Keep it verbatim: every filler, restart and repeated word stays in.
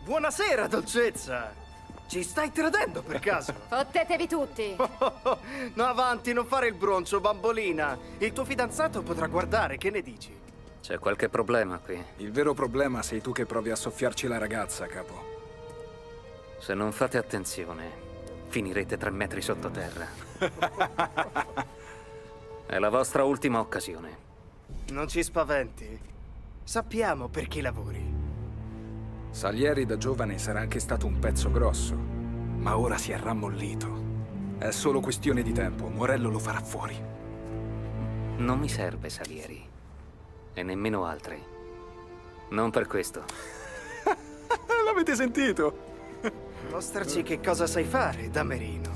Buonasera, dolcezza! Ci stai tradendo per caso? Fottetevi tutti! No, avanti, non fare il broncio, bambolina! Il tuo fidanzato potrà guardare, che ne dici? C'è qualche problema qui? Il vero problema sei tu che provi a soffiarci la ragazza, capo. Se non fate attenzione, finirete tre metri sottoterra. È la vostra ultima occasione. Non ci spaventi. Sappiamo per chi lavori. Salieri da giovane sarà anche stato un pezzo grosso, ma ora si è rammollito. È solo questione di tempo, Morello lo farà fuori. Non mi serve Salieri. E nemmeno altri. Non per questo. L'avete sentito? Mostraci che cosa sai fare, Damerino.